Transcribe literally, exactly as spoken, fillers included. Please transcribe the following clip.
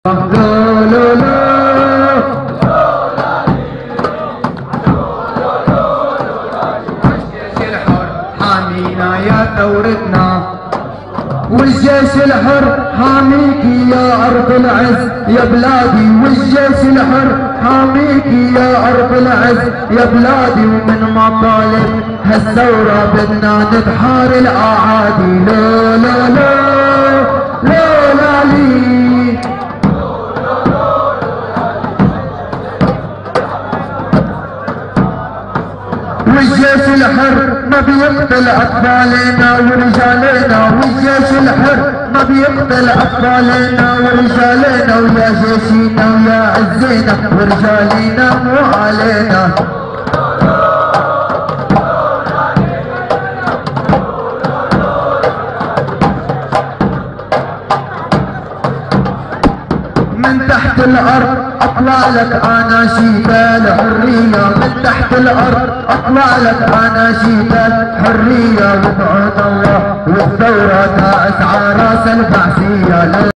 لا لا لا والجيش الحر حامينا يا ثورتنا، والجيش الحر حاميك يا أرض العز يا بلادي، والجيش الحر حاميك يا أرض العز يا بلادي. ومن مطالب هالثورة بدنا نتحار الأعادي. لا لا لا لا لا لي والجيش الحر ما بيقتل أطفالنا ورجالنا، والجيش الحر ما بيقتل أطفالنا ورجالنا، ويا جيشنا ويا عزينا ورجالينا مو علينا. من تحت الأرض اطلع لك اناشيد الحريه، من تحت الارض اطلع لك اناشيد الحريه، وبعون الله والثوره تاعس على راس البعثيه.